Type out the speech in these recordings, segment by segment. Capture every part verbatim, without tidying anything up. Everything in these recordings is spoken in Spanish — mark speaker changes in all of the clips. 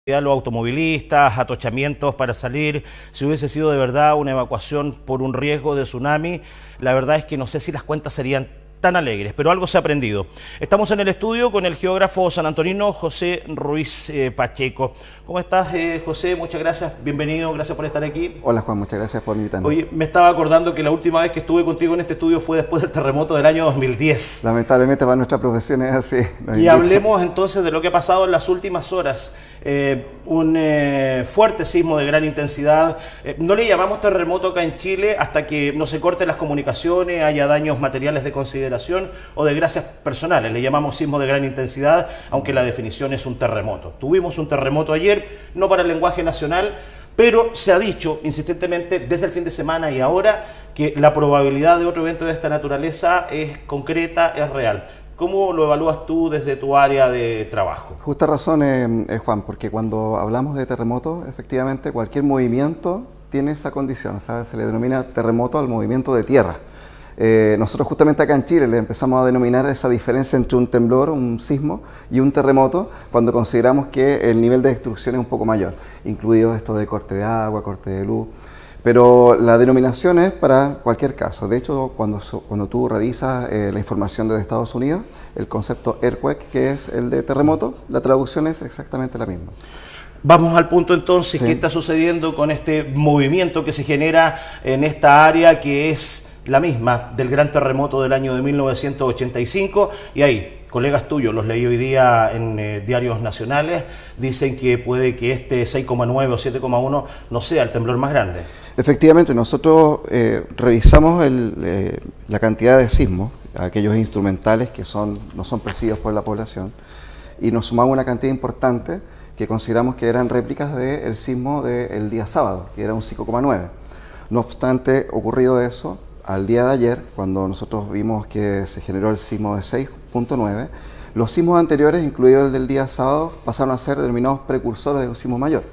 Speaker 1: los automovilistas, atochamientos para salir, si hubiese sido de verdad una evacuación por un riesgo de tsunami, la verdad es que no sé si las cuentas serían tan alegres, pero algo se ha aprendido. Estamos en el estudio con el geógrafo sanantonino José Ruiz eh, Pacheco. ¿Cómo estás, eh, José? Muchas gracias, bienvenido, gracias por estar aquí.
Speaker 2: Hola, Juan, muchas gracias por invitarme.
Speaker 1: Oye, me estaba acordando que la última vez que estuve contigo en este estudio fue después del terremoto del año dos mil diez.
Speaker 2: Lamentablemente para nuestra profesión es así.
Speaker 1: Y hablemos entonces de lo que ha pasado en las últimas horas. Eh, un eh, fuerte sismo de gran intensidad. Eh, no le llamamos terremoto acá en Chile hasta que no se corten las comunicaciones, haya daños materiales de consideración o de gracias personales. Le llamamos sismo de gran intensidad, aunque la definición es un terremoto. Tuvimos un terremoto ayer, no para el lenguaje nacional, pero se ha dicho insistentemente desde el fin de semana y ahora que la probabilidad de otro evento de esta naturaleza es concreta, es real. ¿Cómo lo evalúas tú desde tu área de trabajo?
Speaker 2: Justa razón, eh, eh, Juan, porque cuando hablamos de terremotos, efectivamente cualquier movimiento tiene esa condición, o sea, se le denomina terremoto al movimiento de tierra. Eh, nosotros justamente acá en Chile le empezamos a denominar esa diferencia entre un temblor, un sismo y un terremoto cuando consideramos que el nivel de destrucción es un poco mayor, incluido esto de corte de agua, corte de luz. Pero la denominación es para cualquier caso. De hecho, cuando, cuando tú revisas eh, la información desde Estados Unidos, el concepto earthquake, que es el de terremoto, la traducción es exactamente la misma.
Speaker 1: Vamos al punto entonces, sí. ¿Qué está sucediendo con este movimiento que se genera en esta área que es la misma del gran terremoto del año de mil novecientos ochenta y cinco? Y ahí, colegas tuyos, los leí hoy día en eh, diarios nacionales, dicen que puede que este seis coma nueve o siete coma uno no sea el temblor más grande.
Speaker 2: Efectivamente, nosotros eh, revisamos el, eh, la cantidad de sismos, aquellos instrumentales que son, no son percibidos por la población, y nos sumamos una cantidad importante que consideramos que eran réplicas del sismo del día sábado, que era un cinco coma nueve. No obstante, ocurrido eso, al día de ayer, cuando nosotros vimos que se generó el sismo de seis punto nueve, los sismos anteriores, incluido el del día sábado, pasaron a ser denominados precursores de un sismo mayor.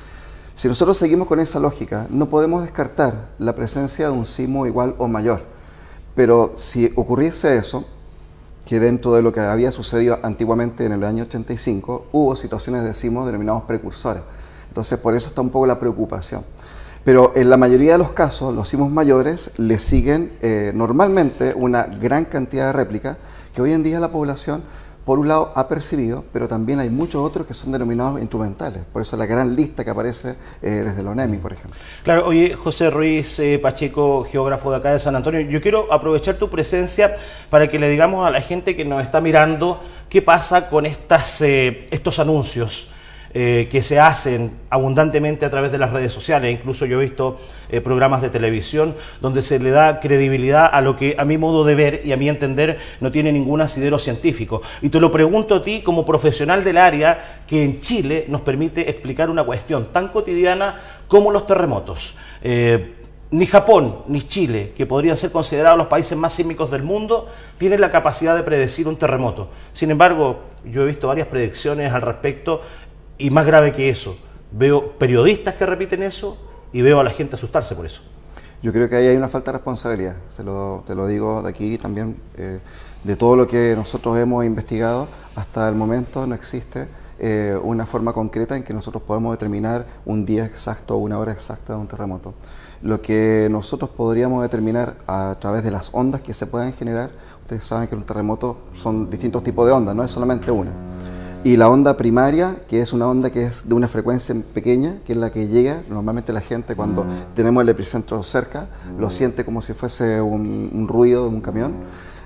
Speaker 2: Si nosotros seguimos con esa lógica, no podemos descartar la presencia de un sismo igual o mayor. Pero si ocurriese eso, que dentro de lo que había sucedido antiguamente en el año ochenta y cinco, hubo situaciones de sismos denominados precursores. Entonces, por eso está un poco la preocupación. Pero en la mayoría de los casos, los sismos mayores le siguen eh, normalmente una gran cantidad de réplicas que hoy en día la población, por un lado, ha percibido, pero también hay muchos otros que son denominados instrumentales. Por eso la gran lista que aparece eh, desde la ONEMI, por ejemplo.
Speaker 1: Claro, oye, José Ruiz eh, Pacheco, geógrafo de acá de San Antonio, yo quiero aprovechar tu presencia para que le digamos a la gente que nos está mirando qué pasa con estas, eh, estos anuncios Eh, que se hacen abundantemente a través de las redes sociales. Incluso yo he visto eh, programas de televisión donde se le da credibilidad a lo que a mi modo de ver y a mi entender no tiene ningún asidero científico. Y te lo pregunto a ti como profesional del área que en Chile nos permite explicar una cuestión tan cotidiana como los terremotos. Eh, Ni Japón ni Chile, que podrían ser considerados los países más sísmicos del mundo, tienen la capacidad de predecir un terremoto. Sin embargo, yo he visto varias predicciones al respecto. Y más grave que eso, veo periodistas que repiten eso y veo a la gente asustarse por eso.
Speaker 2: Yo creo que ahí hay una falta de responsabilidad, se lo, te lo digo de aquí también, eh, de todo lo que nosotros hemos investigado, hasta el momento no existe eh, una forma concreta en que nosotros podamos determinar un día exacto o una hora exacta de un terremoto. Lo que nosotros podríamos determinar a través de las ondas que se puedan generar, ustedes saben que un terremoto son distintos tipos de ondas, no es solamente una. Y la onda primaria, que es una onda que es de una frecuencia pequeña, que es la que llega, normalmente la gente cuando tenemos el epicentro cerca, lo siente como si fuese un, un ruido de un camión.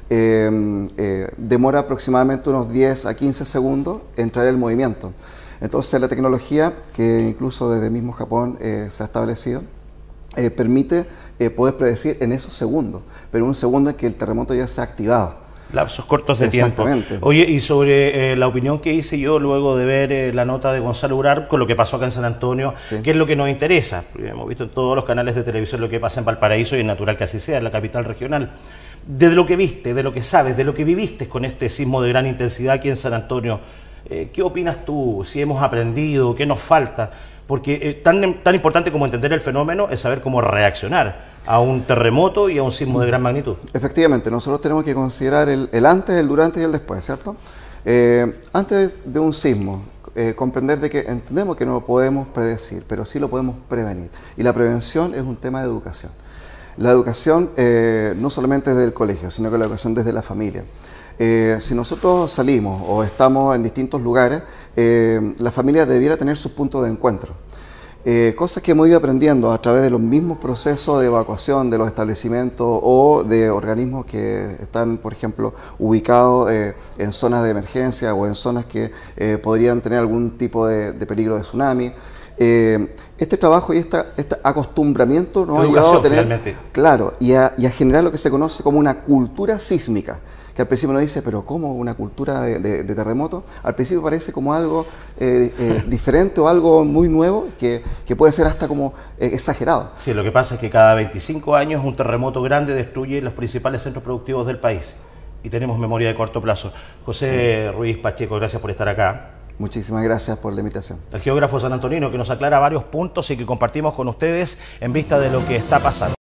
Speaker 2: Eh, eh, demora aproximadamente unos diez a quince segundos en traer el movimiento. Entonces la tecnología, que incluso desde mismo Japón eh, se ha establecido, eh, permite eh, poder predecir en esos segundos, pero en un segundo en que el terremoto ya se ha activado.
Speaker 1: Lapsos cortos de tiempo. Oye, y sobre eh, la opinión que hice yo luego de ver eh, la nota de Gonzalo Urar con lo que pasó acá en San Antonio, sí. ¿Qué es lo que nos interesa? Porque hemos visto en todos los canales de televisión lo que pasa en Valparaíso y es natural que así sea, en la capital regional. De lo que viste, de lo que sabes, de lo que viviste con este sismo de gran intensidad aquí en San Antonio, eh, ¿qué opinas tú? ¿Si hemos aprendido? ¿Qué nos falta? Porque eh, tan, tan importante como entender el fenómeno es saber cómo reaccionar a un terremoto y a un sismo de gran magnitud.
Speaker 2: Efectivamente, nosotros tenemos que considerar el, el antes, el durante y el después, ¿cierto? Eh, antes de un sismo, eh, comprender de que entendemos que no lo podemos predecir, pero sí lo podemos prevenir. Y la prevención es un tema de educación. La educación eh, no solamente desde el colegio, sino que la educación desde la familia. Eh, si nosotros salimos o estamos en distintos lugares, eh, la familia debiera tener sus puntos de encuentro. Eh, cosas que hemos ido aprendiendo a través de los mismos procesos de evacuación de los establecimientos o de organismos que están, por ejemplo, ubicados eh, en zonas de emergencia o en zonas que eh, podrían tener algún tipo de, de peligro de tsunami. Eh, este trabajo y esta, este acostumbramiento nos ha llevado a tener, finalmente. claro, y a, y a generar lo que se conoce como una cultura sísmica, que al principio uno dice, pero ¿cómo una cultura de, de, de terremoto? Al principio parece como algo eh, eh, diferente o algo muy nuevo, que, que puede ser hasta como eh, exagerado.
Speaker 1: Sí, lo que pasa es que cada veinticinco años un terremoto grande destruye los principales centros productivos del país, y tenemos memoria de corto plazo. José sí. Ruiz Pacheco, gracias por estar acá.
Speaker 2: Muchísimas gracias por la invitación.
Speaker 1: El geógrafo sanantonino que nos aclara varios puntos y que compartimos con ustedes en vista de lo que está pasando.